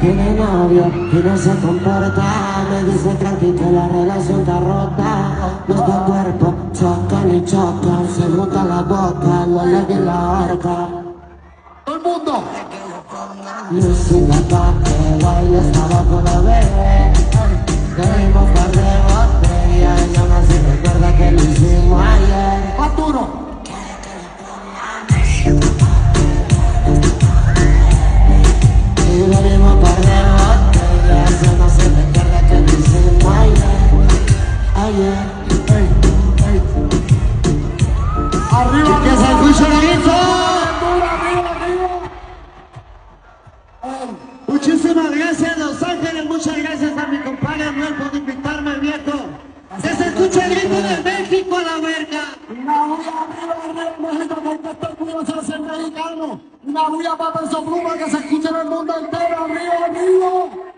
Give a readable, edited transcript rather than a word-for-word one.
tiene novio y no se comporta. Me dice tranqui que la relación está rota. Nuestros cuerpos chocan y chocan, se junta la boca, lo leve y la horca. Todo el mundo. Lucina pa' que baile hasta abajo la bebé. Tenemos par de botellas y aún así recuerda que lo hicimos ayer. Más duro. Y bebimos par de botellas y aún así recuerda que lo hicimos ayer. Ey, ey. Arriba, Que se escuche la grito. arriba, arriba. Muchísimas gracias Los Ángeles, muchas gracias a mi compadre Anuel por invitarme, viejo. Que se escuche el grito de México a la verga. Una bulla arriba, México, porque este culo se hace mexicano. Una bulla para Peso Pluma que se escuche en el mundo entero. Arriba, arriba.